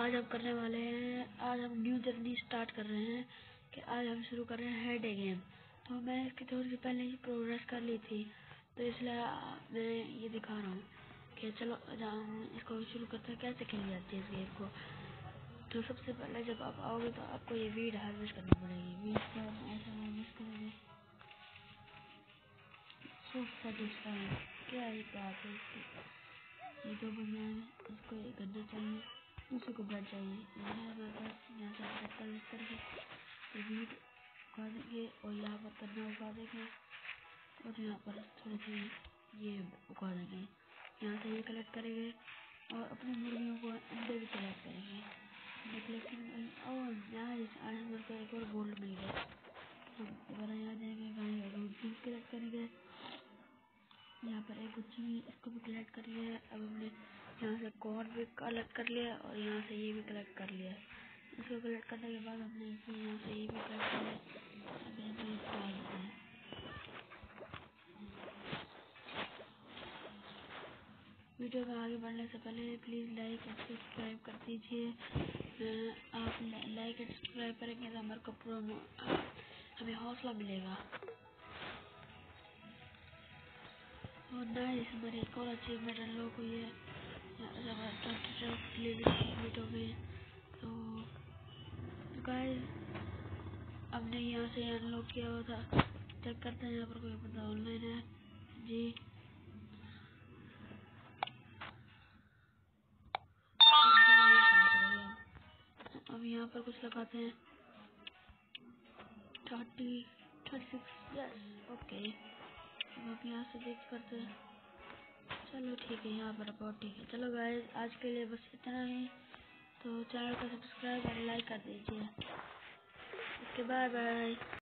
आज हम करने वाले हैं, आज हम न्यू जर्नी स्टार्ट कर रहे हैं कि आज हम शुरू कर रहे हैं हेड गेम। तो मैं इसकी थोड़ी सी पहले ही प्रोग्रेस कर ली थी, तो इसलिए मैं ये दिखा रहा हूँ कि चलो इसको शुरू करते हैं कैसे खेली जाती है इस गेम को। तो सबसे पहले जब आप आओगे तो आपको ये वीड हार्वेस्ट करनी पड़ेगी। वीड को हम ऐसे हार्वेस्ट करेंगे। क्या है बात है इसकी, ये दो बंदे इसको एक गन्ना चाहिए, दूसरे को ब्लड चाहिए। यहाँ से ब्लड कलेक्ट करके वीड उगा देंगे और यहाँ पर गन्ना उगा देंगे और यहाँ पर थोड़ी सी ये उगा देंगे। यहाँ से ये कलेक्ट करेंगे और अपनी मुर्गियों को अंडे भी कलेक्ट करेंगे। और यहाँ हमारे को एक और गोल्ड मिल गया। हम दोबारा यहाँ जाएंगे, गाय और दूध कलेक्ट करेंगे। यहाँ पर एक गुच्छी भी, इसको भी कलेक्ट कर लिया है। अब हमने यहाँ से कॉर्न भी कलेक्ट कर लिया और यहाँ से ये भी कलेक्ट कर लिया है। इसको कलेक्ट करने के बाद हमने यहाँ से ये भी कलेक्ट कर लिया। अभी हम ये डाल देते हैं। वीडियो में आगे बढ़ने से पहले प्लीज़ लाइक और सब्सक्राइब कर दीजिए। आप लाइक और सब्सक्राइब करेंगे तो हमारे को हमें हौसला मिलेगा। और नाइस, हमारी एक और अचीवमेंट अनलॉक हुई है जब 20 डिलीवरी कंप्लीट हो गई। तो गाइस हमने यहाँ से अनलॉक किया हुआ था, चेक करते हैं यहाँ पर कोई बंदा ऑनलाइन है जी। अब यहाँ पर कुछ लगाते हैं 36 यस ओके। अब आप यहाँ से देख करते हैं, चलो ठीक है, यहाँ पर बहुत ठीक है। चलो गाइस आज के लिए बस इतना ही। तो चैनल को सब्सक्राइब और लाइक कर दीजिए। Okay bye bye.